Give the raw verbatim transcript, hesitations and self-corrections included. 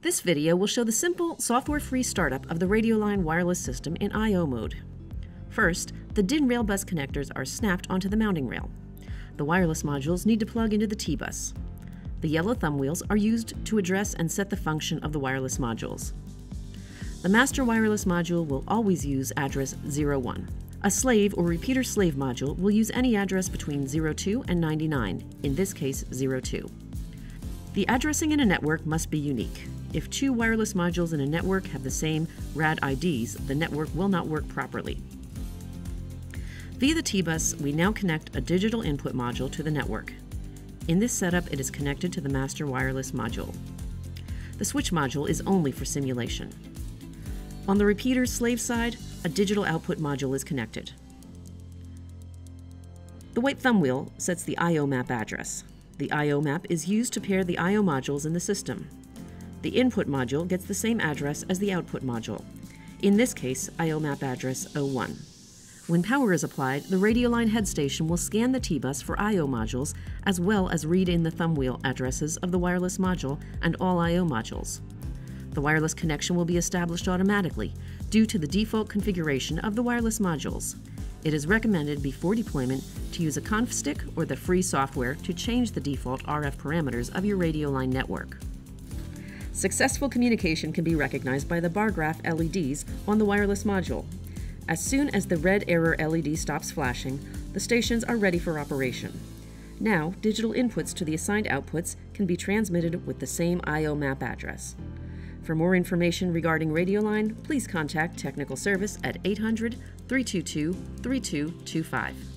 This video will show the simple, software-free startup of the Radioline wireless system in I O mode. First, the D I N rail bus connectors are snapped onto the mounting rail. The wireless modules need to plug into the T bus. The yellow thumb wheels are used to address and set the function of the wireless modules. The master wireless module will always use address zero one. A slave or repeater slave module will use any address between zero two and ninety-nine, in this case zero two. The addressing in a network must be unique. If two wireless modules in a network have the same R A D I Ds, the network will not work properly. Via the T bus, we now connect a digital input module to the network. In this setup, it is connected to the master wireless module. The switch module is only for simulation. On the repeater slave side, a digital output module is connected. The white thumb wheel sets the I O map address. The I O map is used to pair the I O modules in the system. The input module gets the same address as the output module. In this case, I O map address zero one. When power is applied, the Radioline head station will scan the T bus for I O modules as well as read in the thumb wheel addresses of the wireless module and all I O modules. The wireless connection will be established automatically due to the default configuration of the wireless modules. It is recommended before deployment to use a conf stick or the free software to change the default R F parameters of your Radioline network. Successful communication can be recognized by the bar graph L E Ds on the wireless module. As soon as the red error L E D stops flashing, the stations are ready for operation. Now, digital inputs to the assigned outputs can be transmitted with the same I O map address. For more information regarding Radioline, please contact Technical Service at eight hundred, three two two, three two two five.